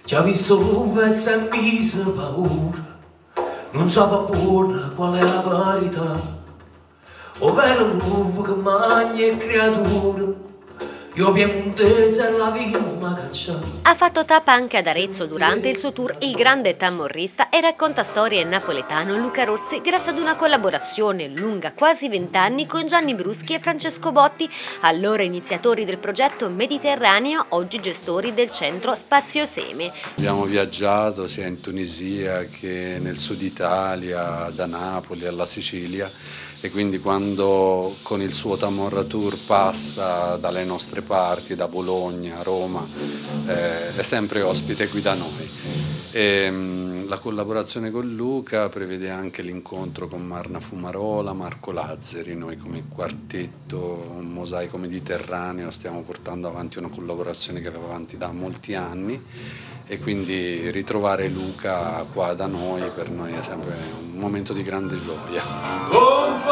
Ci ha visto l'uva e si è messo paura, non so per buona qual è la verità. Ovvero l'uva che mangia e creatura, io piemontese e la vita ma caccia. Ha fatto tappa anche ad Arezzo durante il suo tour Il Grande Tammorrista e racconta storie in napoletano Luca Rossi grazie ad una collaborazione lunga quasi 20 anni con Gianni Bruschi e Francesco Botti, allora iniziatori del progetto Mediterraneo, oggi gestori del centro Spazio Seme. Abbiamo viaggiato sia in Tunisia che nel sud Italia, da Napoli alla Sicilia, e quindi quando con il suo Tamorra Tour passa dalle nostre parti, da Bologna, Roma, è sempre ospite qui da noi. La collaborazione con Luca prevede anche l'incontro con Marna Fumarola, Marco Lazzari. Noi come quartetto, un mosaico mediterraneo, stiamo portando avanti una collaborazione che va avanti da molti anni, e quindi ritrovare Luca qua da noi per noi è sempre un momento di grande gioia.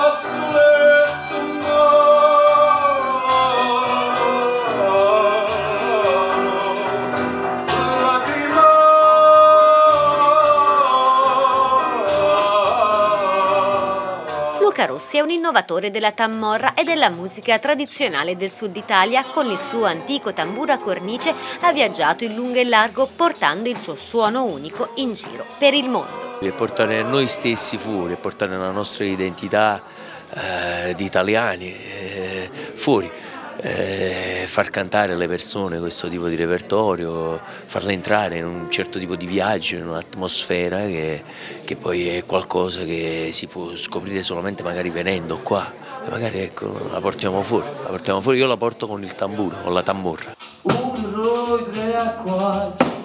Luca Rossi è un innovatore della Tammorra e della musica tradizionale del sud Italia. Con il suo antico tamburo a cornice ha viaggiato in lungo e largo portando il suo suono unico in giro per il mondo. E portare noi stessi fuori, portare la nostra identità di italiani fuori, far cantare le persone questo tipo di repertorio, farle entrare in un certo tipo di viaggio, in un'atmosfera che poi è qualcosa che si può scoprire solamente magari venendo qua, e magari ecco, la portiamo fuori, io la porto con il tamburo, con la tammorra. 1, 2, 3, 4